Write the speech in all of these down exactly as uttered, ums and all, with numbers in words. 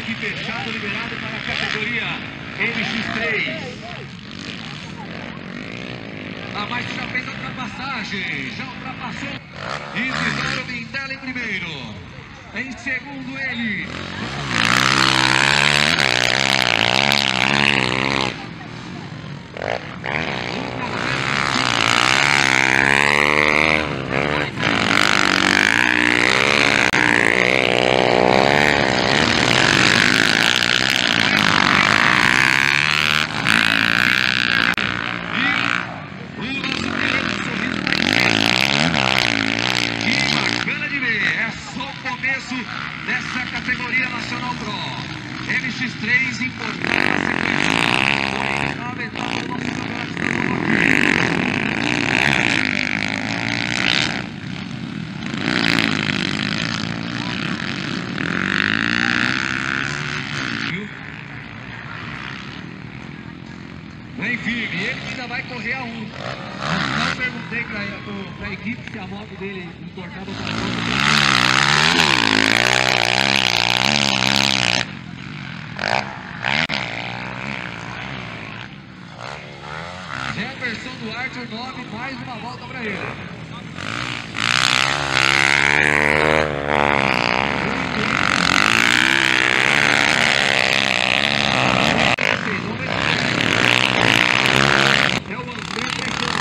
Parque fechado, liberado para a categoria M X três. Abaixo já fez a ultrapassagem, já ultrapassou. Isidoro Mindella em primeiro. Em segundo ele. Dessa categoria Nacional Pro M X três importante na sequência. A metade do nosso campeonato vem firme, ele ainda vai correr a um. Eu perguntei para a equipe se a moto dele importava para a moto. Jefferson Duarte, o nove, mais uma volta para ele. É o André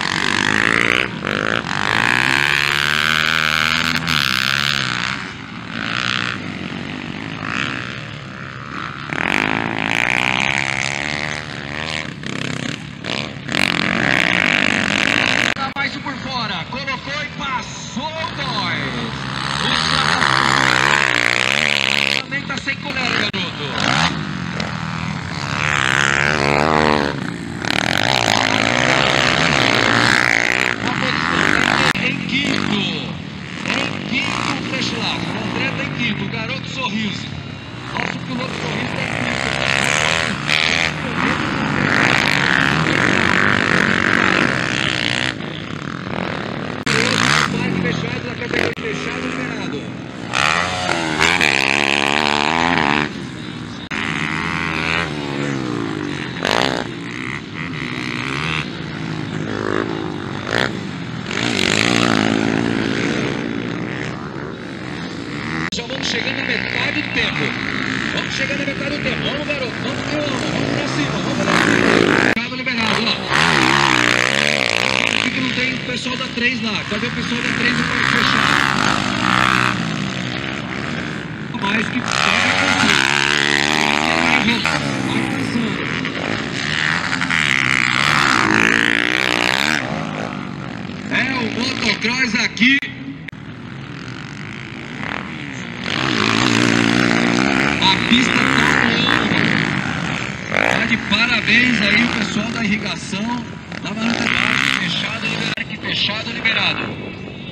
o garoto sorriso. Nosso piloto sorriso é parque fechado, na categoria fechado, liberado. Já vamos chegando na metade do tempo. Vamos chegando na metade do tempo. Vamos, garoto. Vamos, meu amor. Vamos pra cima. Vamos lá. Fechado, liberado, ó. Por que não tem o pessoal da três lá? Cadê o pessoal da três no parque fechado? Mais que pode é o motocross aqui. A pista tá voando. Tá de parabéns aí o pessoal da irrigação. Da manutenção fechado, liberado. Aqui fechado, liberado.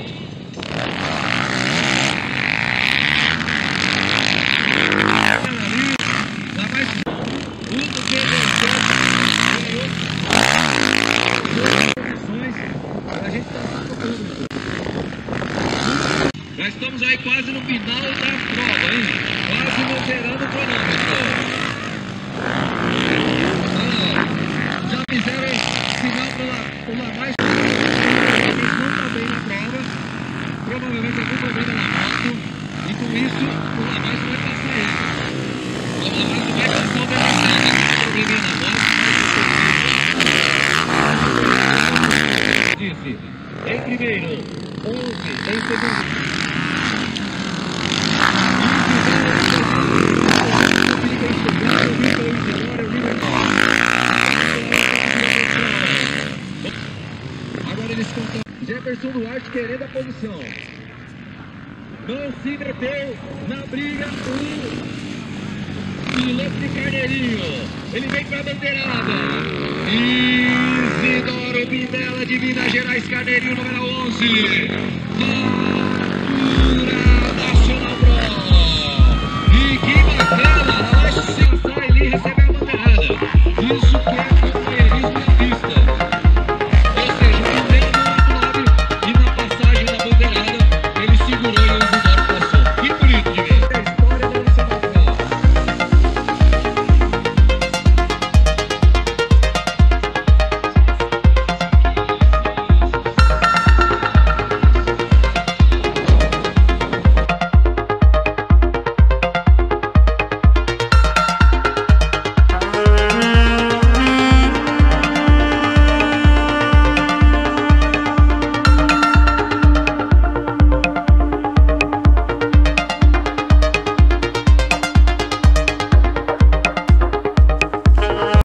Já estamos aí quase no final da prova, hein? Quase moderando o cronômetro. Ah, já fizeram sinal para o Lamar. Eles não estão bem na prova. Provavelmente algum problema na moto. E com isso, o Lamar vai passar ele. O Lamar vai passar o Bernardo. Probleminha na moto. Disse. Em primeiro, onze. Em segundo. Agora eles contam. Jefferson Duarte querendo a posição. Não se meteu na briga o piloto de Carneirinho. Ele vem para a bandeirada. Isidoro Mindella de Minas Gerais, Carneirinho número onze.